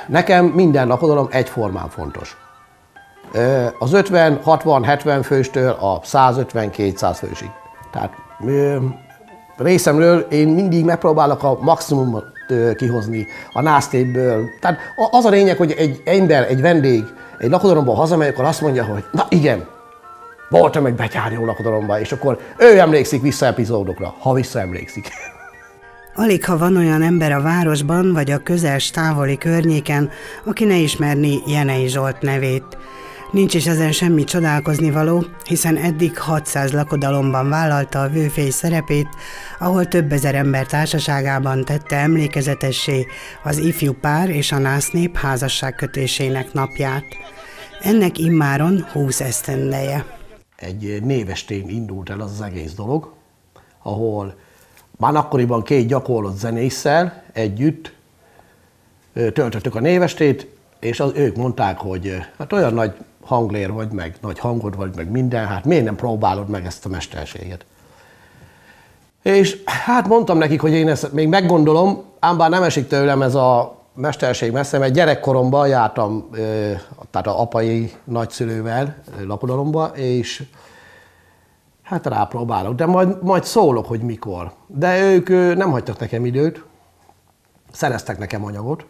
Nekem minden lakodalom egyformán fontos. Az 50, 60, 70 főstől a 150-200 fősig. Tehát részemről én mindig megpróbálok a maximumot kihozni a násztépből. Tehát az a lényeg, hogy egy ember, egy vendég, egy lakodalomban hazamegy, akkor azt mondja, hogy na igen, voltam egy betyárjó lakodalomban, és akkor ő emlékszik vissza epizódokra, ha visszaemlékszik. Alig ha van olyan ember a városban, vagy a közel-távoli környéken, aki ne ismerné Jenei Zsolt nevét. Nincs is ezen semmi csodálkoznivaló, hiszen eddig 600 lakodalomban vállalta a vőfély szerepét, ahol több ezer ember társaságában tette emlékezetessé az ifjú pár és a násznép házasságkötésének napját. Ennek immáron 20 esztendeje. Egy névestén indult el az egész dolog, ahol már akkoriban 2 gyakorlott zenésszel együtt töltöttük a névestét, és ők mondták, hogy hát olyan nagy hanglér vagy, meg nagy hangod vagy, meg minden, hát miért nem próbálod meg ezt a mesterséget? És hát mondtam nekik, hogy én ezt még meggondolom, ám bár nem esik tőlem ez a mesterség messze, mert gyerekkoromban jártam, tehát az apai nagyszülővel lakodalomba, és hát rápróbálok, de majd szólok, hogy mikor. De ők nem hagytak nekem időt, szereztek nekem anyagot,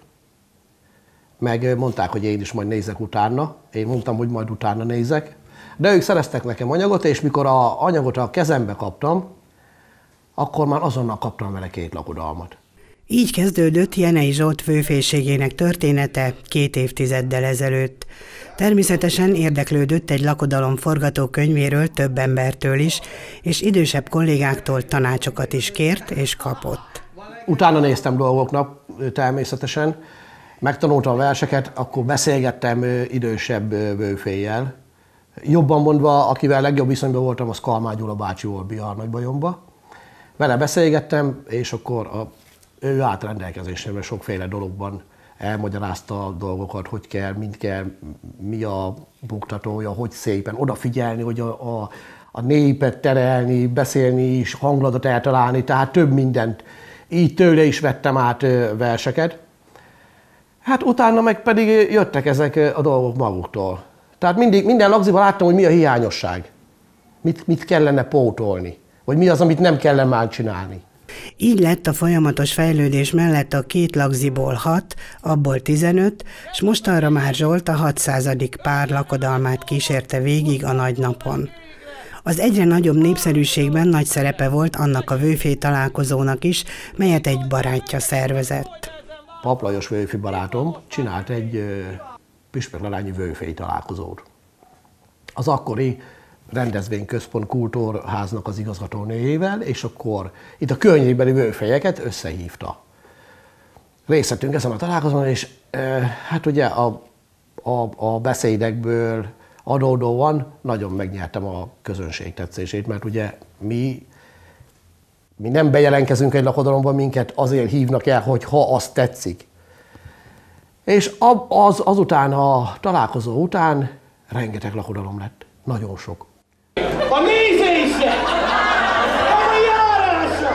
meg mondták, hogy én is majd nézek utána. Én mondtam, hogy majd utána nézek. De ők szereztek nekem anyagot, és mikor az anyagot a kezembe kaptam, akkor már azonnal kaptam vele 2 lakodalmat. Így kezdődött Jenei Zsolt főfélységének története 2 évtizeddel ezelőtt. Természetesen érdeklődött egy lakodalom forgatókönyvéről több embertől is, és idősebb kollégáktól tanácsokat is kért és kapott. Utána néztem dolgoknak természetesen, megtanultam verseket, akkor beszélgettem idősebb vőféllyel. Jobban mondva, akivel legjobb viszonyban voltam, az Kalmár Gyula bácsi volt Bihar Nagybajomba. Vele beszélgettem, és akkor ő állt rendelkezésemre sokféle dologban, elmagyarázta a dolgokat, hogy kell, mint kell, mi a buktatója, hogy szépen odafigyelni, hogy a népet terelni, beszélni is, hangulatot eltalálni, tehát több mindent. Így tőle is vettem át verseket. Hát utána meg pedig jöttek ezek a dolgok maguktól. Tehát minden lagziban láttam, hogy mi a hiányosság, mit kellene pótolni, vagy mi az, amit nem kellene már csinálni. Így lett a folyamatos fejlődés mellett a 2 lagziból 6, abból 15, és mostanra már Zsolt a 600. pár lakodalmát kísérte végig a nagy napon. Az egyre nagyobb népszerűségben nagy szerepe volt annak a vőfély találkozónak is, melyet egy barátja szervezett. Pap Lajos vőfi barátom csinált egy püspökladányi vőfély találkozót. Az akkori rendezvényközpont kultúrháznak az igazgatónőjével, és akkor itt a környékbeli vőfélyeket összehívta. Részt vettünk ezen a találkozón, és hát ugye a beszédekből adódóan nagyon megnyertem a közönség tetszését, mert ugye mi nem bejelentkezünk egy lakodalomban, minket azért hívnak el, hogy ha azt tetszik. És azután a találkozó után rengeteg lakodalom lett. Nagyon sok. A nézése! A járása!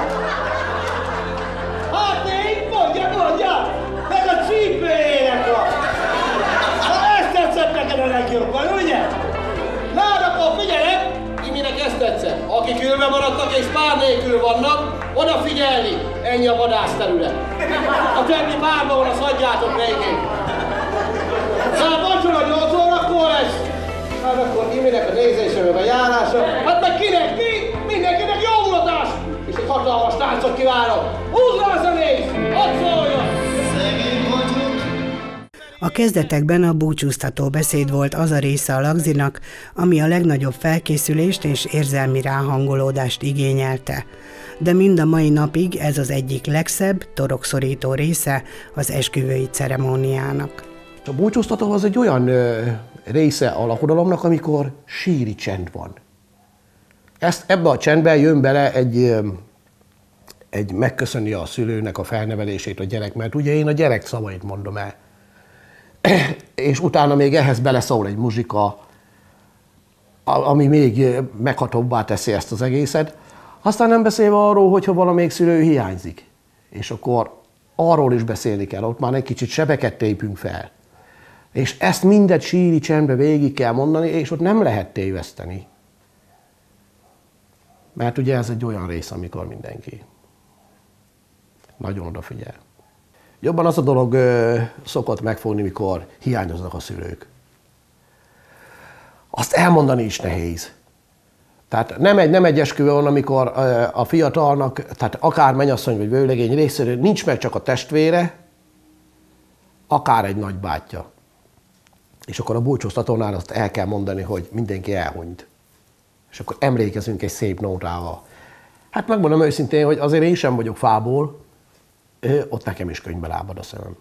Hát még mondja! Meg a csípőjének van! Ha ezt tetszett neked a legjobban, ugye? Na, akkor figyelem, Iminek ezt tetszett. Akik ülve maradtak és pár nélkül vannak, odafigyelni, ennyi a vadászterület. A többi párban van, azt hagyjátok végén. Na, vacsora 8 órakor lesz. Hát akkor Iminek a nézése, meg a járása. Hát meg kinek? Mindenkinek jó mulatás! És egy hatalmas táncot kívánok! Húzd rá a zenét! Hadd szóljon! A kezdetekben a búcsúztató beszéd volt az a része a lagzinak, ami a legnagyobb felkészülést és érzelmi ráhangolódást igényelte. De mind a mai napig ez az egyik legszebb, torokszorító része az esküvői ceremóniának. A búcsúztató az egy olyan része a lakodalomnak, amikor síri csend van. Ebbe a csendbe jön bele egy megköszönni a szülőnek a felnevelését a gyerek, mert ugye én a gyerek szavait mondom el. És utána még ehhez beleszól egy muzsika, ami még meghatóbbá teszi ezt az egészet. Aztán nem beszélve arról, hogyha valamelyik szülő hiányzik. És akkor arról is beszélni kell, ott már egy kicsit sebeket tépünk fel. És ezt mindet síri csendbe végig kell mondani, és ott nem lehet téveszteni. Mert ugye ez egy olyan rész, amikor mindenki nagyon odafigyel. Jobban az a dolog szokott megfogni, mikor hiányoznak a szülők. Azt elmondani is nehéz. Tehát nem egy esküvő van, amikor a fiatalnak, tehát akár mennyasszony vagy vőlegény részéről nincs meg csak a testvére, akár egy nagybátyja. És akkor a búcsúztatónál azt el kell mondani, hogy mindenki elhunyt. És akkor emlékezünk egy szép nótával. Hát megmondom őszintén, hogy azért én sem vagyok fából, ott nekem is könyvbe lábad a szemem.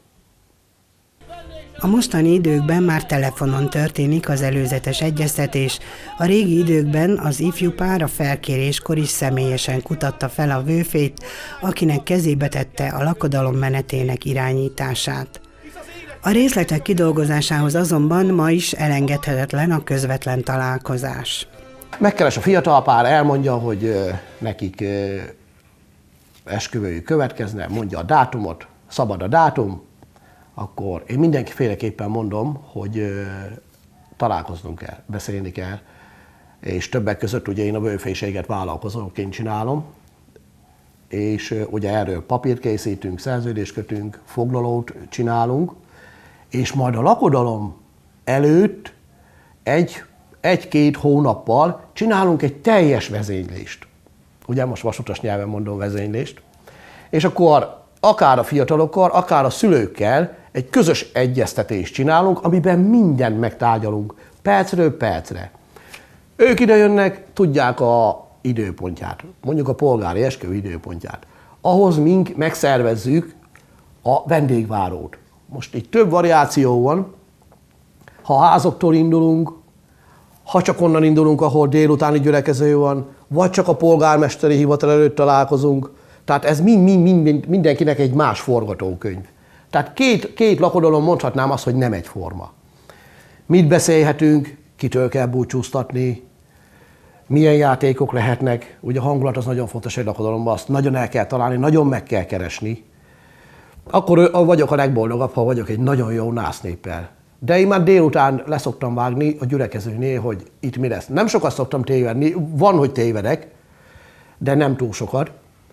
A mostani időkben már telefonon történik az előzetes egyeztetés, a régi időkben az ifjú pár a felkéréskor is személyesen kutatta fel a vőfét, akinek kezébe tette a lakodalom menetének irányítását. A részletek kidolgozásához azonban ma is elengedhetetlen a közvetlen találkozás. Megkeres a fiatal pár, elmondja, hogy nekik esküvőjük következne, mondja a dátumot, szabad a dátum, akkor én mindenféleképpen mondom, hogy találkoznunk kell, beszélni kell, és többek között ugye én a vőféséget vállalkozóként csinálom, és ugye erről papírt készítünk, szerződést kötünk, foglalót csinálunk, és majd a lakodalom előtt egy-két hónappal csinálunk egy teljes vezénylést. Ugye most vasutas nyelven mondom vezénylést. És akkor akár a fiatalokkal, akár a szülőkkel egy közös egyeztetést csinálunk, amiben mindent megtárgyalunk, percről percre. Ők idejönnek, tudják a időpontját, mondjuk a polgári esküvő időpontját. Ahhoz mink megszervezzük a vendégvárót. Most itt több variáció van, ha házoktól indulunk, ha csak onnan indulunk, ahol délutáni gyülekező van, vagy csak a polgármesteri hivatal előtt találkozunk. Tehát ez mindenkinek egy más forgatókönyv. Tehát két lakodalom mondhatnám azt, hogy nem egyforma. Mit beszélhetünk, kitől kell búcsúztatni, milyen játékok lehetnek. Ugye a hangulat az nagyon fontos egy lakodalomban, azt nagyon el kell találni, nagyon meg kell keresni. Akkor vagyok a legboldogabb, ha vagyok egy nagyon jó násznéppel. De én már délután leszoktam vágni a gyülekezőnél, hogy itt mi lesz. Nem sokat szoktam tévedni, van, hogy tévedek, de nem túl sokat.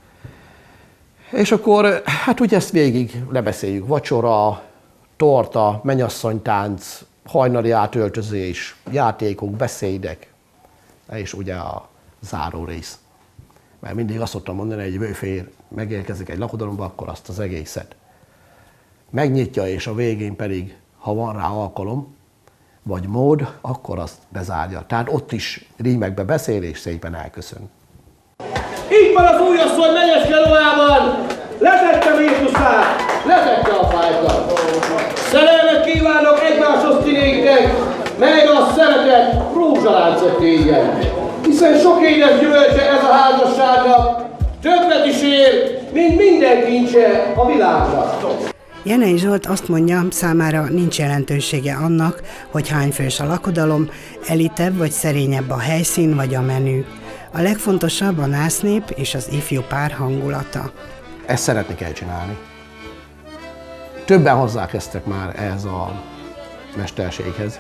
És akkor, hát ugye ezt végig lebeszéljük. Vacsora, torta, mennyasszonytánc, hajnali átöltözés, játékok, beszédek, és ugye a záró rész. Mert mindig azt szoktam mondani, hogy egy vőfér megérkezik egy lakodalomba, akkor azt az egészet megnyitja, és a végén pedig, ha van rá alkalom, vagy mód, akkor azt bezárja. Tehát ott is rímekbe beszél, és szépen elköszön. Itt van az újasszony Menyeskelójában! Letette Jézusát! Letette a fájtat! Szerelmet kívánok egymáshoz ti néktek, mely a szeretet rózsaláncot tégyen. Hiszen sok édes gyümölcse ez a házasságnak, többet is ér, mint minden kincse a világra. Jenei Zsolt azt mondja, számára nincs jelentősége annak, hogy hány fős a lakodalom, elitebb vagy szerényebb a helyszín vagy a menü. A legfontosabb a násznép és az ifjú pár hangulata. Ezt szeretni kell csinálni. Többen hozzákezdtek már ehhez a mesterséghez.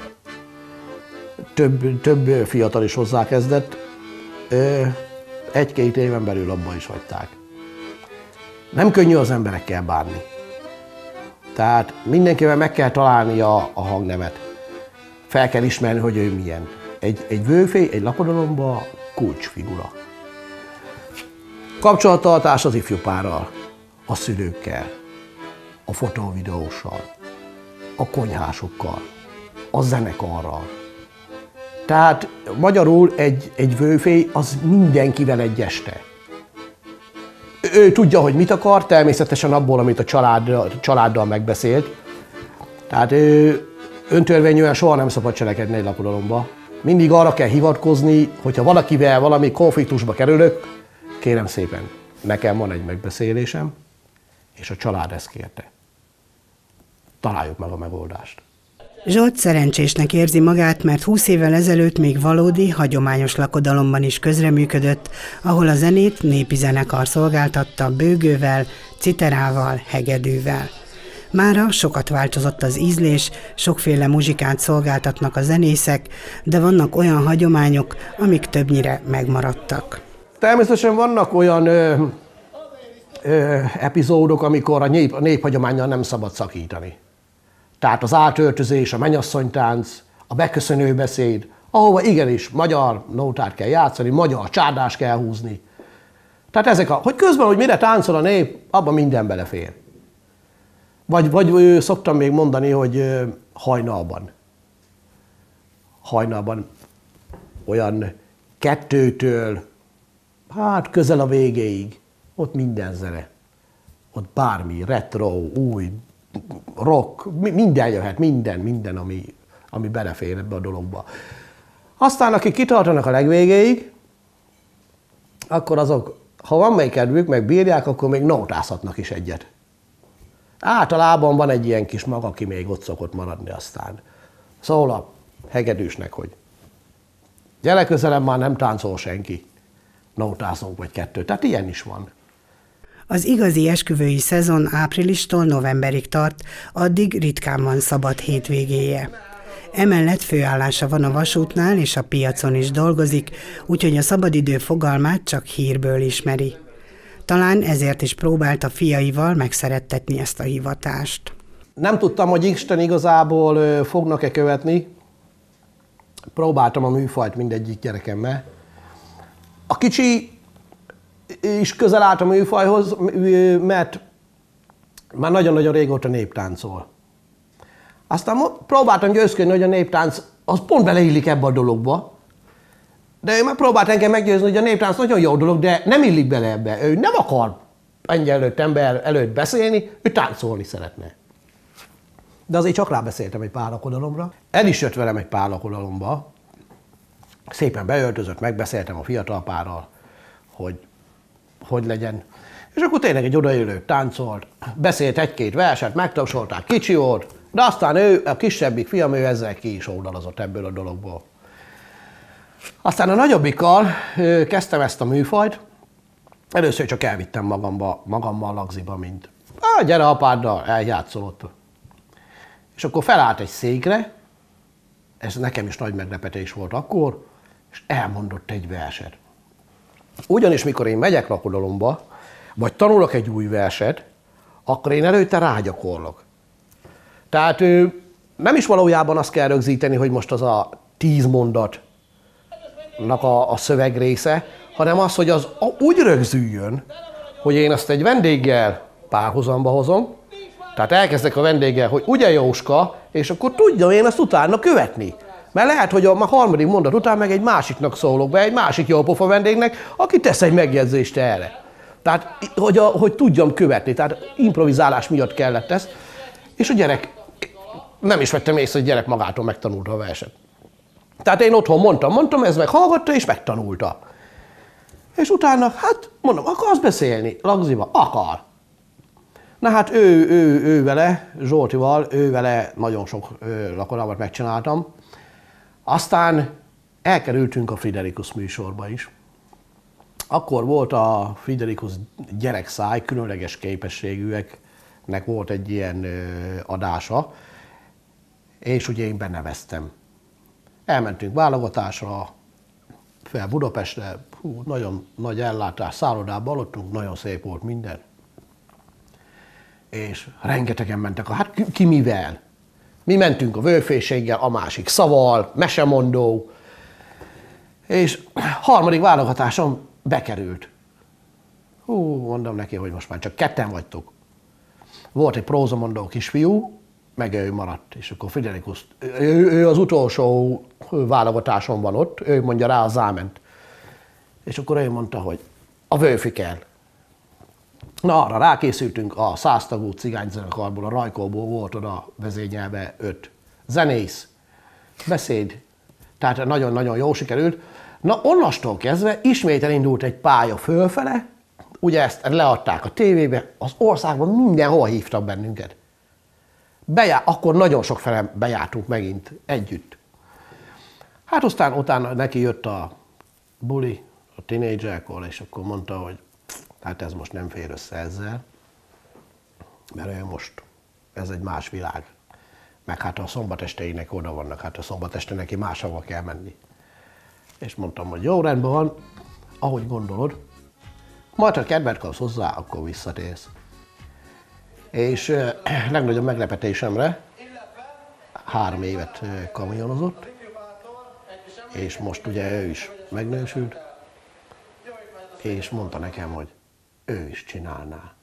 Több fiatal is hozzákezdett, egy-két éven belül abba is hagyták. Nem könnyű az emberekkel bánni. Tehát mindenkivel meg kell találnia a hangnemet. Fel kell ismerni, hogy ő milyen. Egy vőfé, egy lakodalomban kulcsfigura. Kapcsolattartás az ifjú párral, a szülőkkel, a fotóvideóssal, a konyhásokkal, a zenekarral. Tehát magyarul egy vőfé az mindenkivel egy este. Ő tudja, hogy mit akar, természetesen abból, amit a családdal megbeszélt. Tehát öntörvényűen soha nem szabad cselekedni egy lakodalomba. Mindig arra kell hivatkozni, hogyha valakivel valami konfliktusba kerülök, kérem szépen, nekem van egy megbeszélésem, és a család ezt kérte. Találjuk meg a megoldást. Zsolt szerencsésnek érzi magát, mert 20 évvel ezelőtt még valódi, hagyományos lakodalomban is közreműködött, ahol a zenét népi zenekar szolgáltatta bőgővel, citerával, hegedűvel. Mára sokat változott az ízlés, sokféle muzsikát szolgáltatnak a zenészek, de vannak olyan hagyományok, amik többnyire megmaradtak. Természetesen vannak olyan epizódok, amikor a néphagyománnyal nem szabad szakítani. Tehát az átöltözés, a mennyasszonytánc, a beköszönő beszéd, ahova igenis magyar nótát kell játszani, magyar csárdást kell húzni. Tehát ezek hogy közben, hogy mire táncol a nép, abban minden belefér. Vagy szoktam még mondani, hogy hajnalban. Hajnalban olyan 2-től, hát közel a végéig, ott minden zene. Ott bármi, retro, új, rock, minden jöhet, minden, ami belefér ebbe a dologba. Aztán, akik kitartanak a legvégéig, akkor azok, ha van mely kedvük, meg bírják, akkor még nótázhatnak is egyet. Általában van egy ilyen kis mag, aki még ott szokott maradni aztán. Szól a hegedűsnek, hogy gyere közelebb, már nem táncol senki. Nótázunk vagy 2. Tehát ilyen is van. Az igazi esküvői szezon áprilistól novemberig tart, addig ritkán van szabad hétvégéje. Emellett főállása van a vasútnál és a piacon is dolgozik, úgyhogy a szabadidő fogalmát csak hírből ismeri. Talán ezért is próbálta fiaival megszerettetni ezt a hivatást. Nem tudtam, hogy Isten igazából fognak-e követni. Próbáltam a műfajt mindegyik gyerekemmel. A kicsi is közel állt a műfajhoz, mert már nagyon-nagyon régóta néptáncol. Aztán próbáltam győzködni, hogy a néptánc az pont beleillik ebbe a dologba. De ő megpróbált engem meggyőzni, hogy a néptánc nagyon jó dolog, de nem illik bele ebbe. Ő nem akar ember előtt beszélni, ő táncolni szeretne. De azért csak rábeszéltem egy pálakodalomra. El is jött velem egy pálakodalomba. Szépen beöltözött, megbeszéltem a fiatal párral, hogy legyen. És akkor tényleg egy odaélő táncolt, beszélt 1-2 verset, megtapsolták, kicsi volt, de aztán ő, a kisebbik fiam, ő ezzel ki is oldalazott ebből a dologból. Aztán a nagyobbikkal kezdtem ezt a műfajt. Először csak elvittem magammal lagziba, mint gyere apáddal, eljátszol ott. És akkor felállt egy székre, ez nekem is nagy meglepetés volt akkor, és elmondott egy verset. Ugyanis mikor én megyek lakodalomba, vagy tanulok egy új verset, akkor én előtte rágyakorlok. Tehát nem is valójában azt kell rögzíteni, hogy most az a 10 mondatnak a szövegrésze, hanem az, hogy az úgy rögzüljön, hogy én azt egy vendéggel párhuzamba hozom, tehát elkezdek a vendéggel, hogy ugye Jóska, és akkor tudjam én azt utána követni. Mert lehet, hogy a harmadik mondat után meg egy másiknak szólok be, egy másik jópofa vendégnek, aki tesz egy megjegyzést erre. Tehát, hogy tudjam követni, tehát improvizálás miatt kellett ez. És a gyerek, nem is vettem észre, hogy a gyerek magától megtanulta a verset. Tehát én otthon mondtam, ez meg hallgatta és megtanulta. És utána, hát mondom, akarsz beszélni? Lagziba? Akar. Na hát ő vele, Zsoltival, ő vele nagyon sok lakodalmat megcsináltam. Aztán elkerültünk a Friderikus műsorba is. Akkor volt a Friderikus gyerekszáj, különleges képességűeknek volt egy ilyen adása, és ugye én beneveztem. Elmentünk válogatásra, fel Budapestre, nagyon nagy ellátás, szállodában aludtunk, nagyon szép volt minden. És rengetegen mentek, hát ki mivel? Mi mentünk a vőféséggel, a másik szaval, mesemondó, és harmadik válogatáson bekerült. Mondom neki, hogy most már csak 2 vagytok. Volt egy prózamondó kisfiú, meg ő maradt, és akkor Friderikus, ő az utolsó válogatáson van ott, ő mondja rá a záment. És akkor ő mondta, hogy a vőfi kell. Na, arra rákészültünk, a 100 tagú cigányzenekarból, a Rajkóból volt oda vezényelve 5 zenész, beszéd, tehát nagyon-nagyon jól sikerült. Na, onnastól kezdve ismét elindult egy pálya fölfele, ugye ezt leadták a tévébe, az országban mindenhol hívtak bennünket. Akkor nagyon sok fele bejártunk megint együtt. Hát aztán utána neki jött a buli, a tínédzserkor, és akkor mondta, hogy hát ez most nem fér össze ezzel. mert most ez egy más világ. Meg hát a szombatesteinek oda vannak, hát a szombateste neki máshova kell menni. És mondtam, hogy jó, rendben van, ahogy gondolod, majd ha kedvet kapsz hozzá, akkor visszatérsz. És legnagyobb meglepetésemre 3 évet kamionozott, és most ugye ő is megnősült, és mondta nekem, hogy ő is csinálná.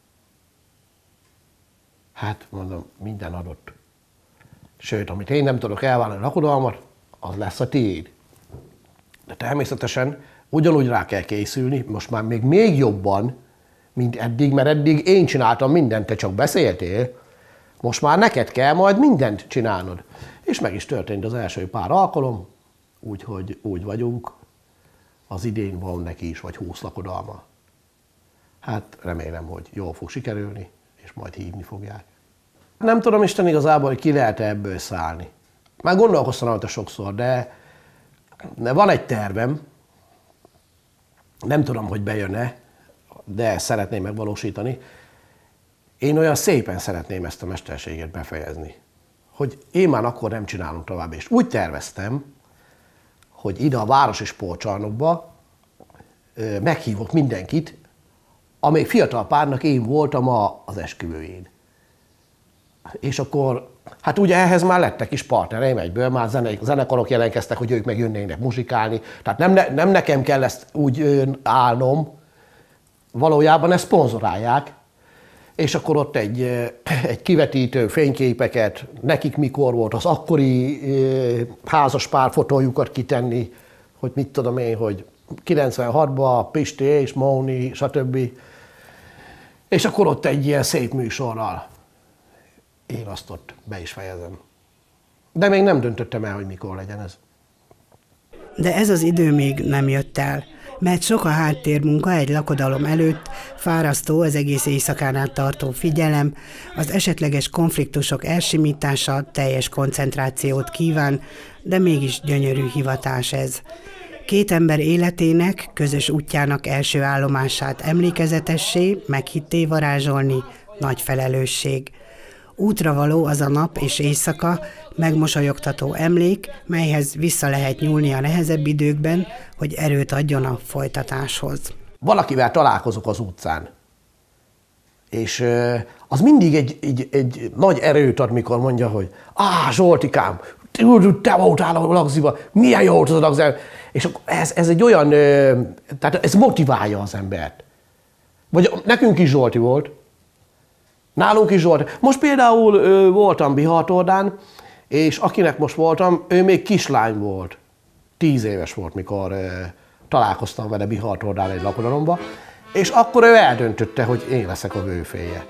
Hát mondom, minden adott. Sőt, amit én nem tudok elvállalni a lakodalmat, az lesz a tiéd. De természetesen ugyanúgy rá kell készülni, most már még jobban, mint eddig, mert eddig én csináltam mindent, te csak beszéltél. Most már neked kell majd mindent csinálnod. És meg is történt az első pár alkalom, úgyhogy úgy vagyunk, az idén van neki is vagy 20 lakodalma. Hát remélem, hogy jól fog sikerülni, és majd hívni fogják. Nem tudom Isten igazából, hogy ki lehet ebből szállni. Már gondolkoztam rajta sokszor, de van egy tervem, nem tudom, hogy bejön-e, de szeretném megvalósítani. Én olyan szépen szeretném ezt a mesterséget befejezni, hogy én már akkor nem csinálom tovább. És úgy terveztem, hogy ide a városi sportcsarnokba meghívok mindenkit, amelyik fiatal párnak én voltam az esküvőjén. És akkor, hát ugye ehhez már lettek is partnereim egyből, már zenekarok jelentkeztek, hogy ők meg jönnének muzsikálni. Tehát nem nekem kell ezt úgy állnom, valójában ezt szponzorálják. És akkor ott egy kivetítő fényképeket, nekik mikor volt az akkori házaspár fotójukat kitenni, hogy mit tudom én, hogy 96-ban Pisti és Móni, stb. És akkor ott egy ilyen szép műsorral én azt ott be is fejezem. De még nem döntöttem el, hogy mikor legyen ez. De ez az idő még nem jött el, mert sok a háttérmunka egy lakodalom előtt, fárasztó az egész éjszakán át tartó figyelem, az esetleges konfliktusok elsimítása teljes koncentrációt kíván, de mégis gyönyörű hivatás ez. 2 ember életének, közös útjának első állomását emlékezetessé, meghitté varázsolni, nagy felelősség. Útra való az a nap és éjszaka, megmosolyogtató emlék, melyhez vissza lehet nyúlni a nehezebb időkben, hogy erőt adjon a folytatáshoz. Valakivel találkozok az utcán, és az mindig egy nagy erőt ad, mikor mondja, hogy Zsoltikám, te voltál a lagziba, milyen jó volt az a lagzi. És ez egy olyan, tehát ez motiválja az embert. Vagy nekünk is Zsolti volt, nálunk is Zsolti. Most például voltam Bihartordán, és akinek most voltam, ő még kislány volt. 10 éves volt, mikor találkoztam vele Bihartordán egy lakodalomba, és akkor ő eldöntötte, hogy én leszek a vőféje.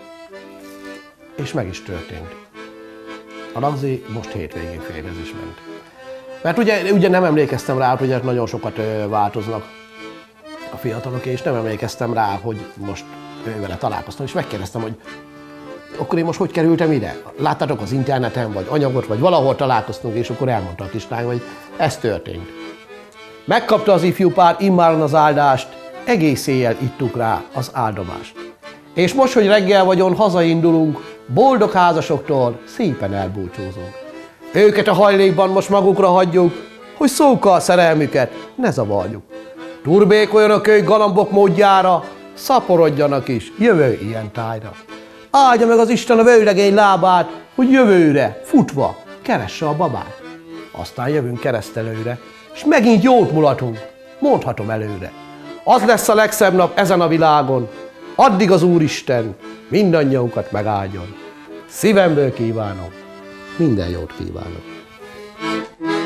És meg is történt. A lagzi most hétvégén férjhez is ment. Mert ugye nem emlékeztem rá, hogy nagyon sokat változnak a fiatalok, és nem emlékeztem rá, hogy most vele találkoztam, és megkérdeztem, hogy akkor én most hogy kerültem ide? Láttátok az interneten, vagy anyagot, vagy valahol találkoztunk, és akkor elmondta a kislány, hogy ez történt. Megkapta az ifjú pár immáron az áldást, egész éjjel ittuk rá az áldomást. És most, hogy reggel vagyon hazaindulunk, boldog házasoktól szépen elbúcsúzunk. Őket a hajlékban most magukra hagyjuk, hogy szókkal szerelmüket ne zavarjuk. Turbékoljanak ők galambok módjára, szaporodjanak is jövő ilyen tájra. Áldja meg az Isten a vőlegény lábát, hogy jövőre, futva, keresse a babát. Aztán jövünk keresztelőre, és megint jót mulatunk, mondhatom előre. Az lesz a legszebb nap ezen a világon, addig az Úristen mindannyiunkat megáldjon. Szívemből kívánom, minden jót kívánok.